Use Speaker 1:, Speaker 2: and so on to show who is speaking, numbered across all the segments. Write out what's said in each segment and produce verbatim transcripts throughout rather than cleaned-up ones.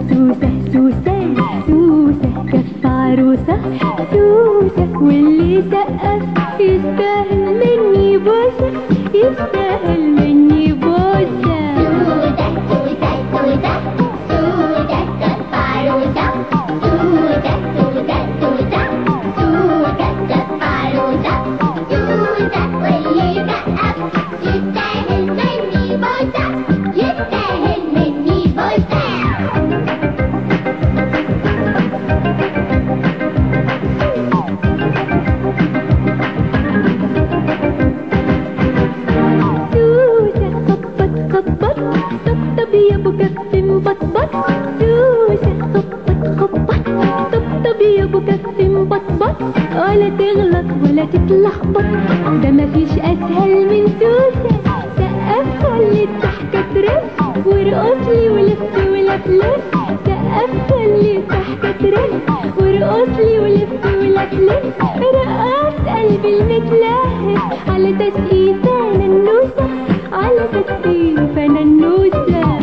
Speaker 1: سوسة سوسة سوسة كف عروسة سوسة، واللي سقف يستاهل مني بوسة، يستاهل مني بوسة.
Speaker 2: سوسة سوسة سوسة سوسة كف عروسة سوسة سوسة سوسة سوسة كف عروسة سوسة، واللي سقف يستاهل مني بوسة، يستاهل مني بوسة. طبطب يا ابو كف مبطبط، سوسة خبط خبط طبطب يا ابو كف مبطبط، ولا تغلط ولا تتلخبط، ده مفيش اسهل من سوسة. سقف خلي الضحكة ترف، وارقص لي ولف ولفلف، سقف خلي الضحكة ترف، وارقص لي ولف ولفلف، رقص قلبي المتلهف على تسقيفة ننوسة، على تسقيفة ننوسة.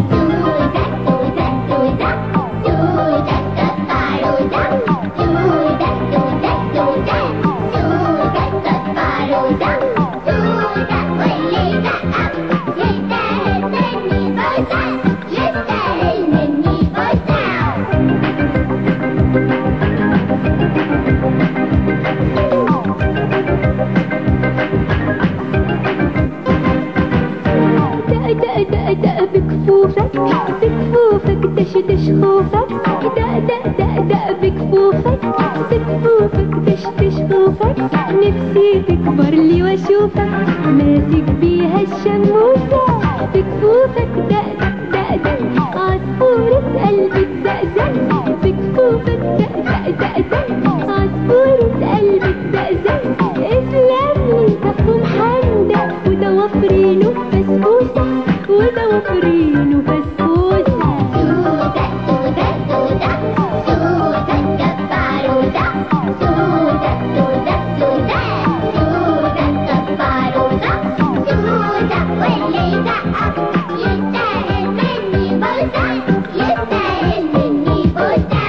Speaker 2: دق بكفوفك بكفوفك دش دش خوفك، دق دق دق دق بكفوفك بكفوفك دش دش خوفك، نفسي تكبر لي واشوفك ماسك بيها الشموسة، بكفوفك دق دق دق دق عصفورة قلبي تزقزق، بكفوفك دق دق دق دق عصفورة قلبي تزقزق، اسلم لي كف محندق وضوافرينه بسبوسة، وضوافرينه بسبوسة. سوسة سوسة سوسة سوسة كف عروسة سوسة سوسة سوسة سوسة كف عروسة سوسة، واللي سقف يستاهل مني بوسة، يستاهل مني بوسة.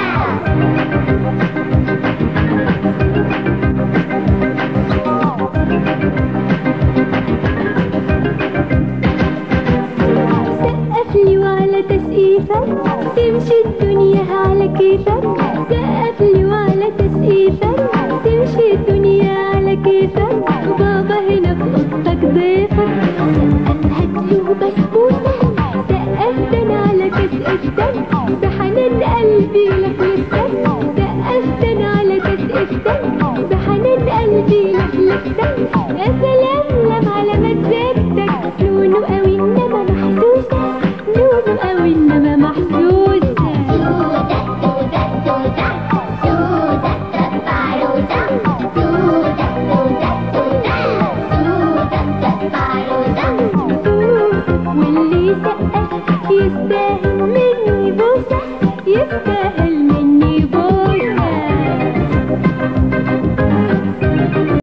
Speaker 2: تمشي الدنيا على كيفك، سقف لي وعلى تسقيفك، تمشي الدنيا على كيفك، وبابا هنا في اوضتك ضيفك، سقف هاتلي وبسبوسة، سقف ده انا على تسقيفتك، بحنان قلبي لفلفتك، سقف ده انا على تسقيفتك، بحنان قلبي لفلفتك، يا سلام لم على مزاجتك، لونه قوي انما محسوسة، لونه قوي انما محسوسة. واللي سقف يستاهل مني بوسة، يستاهل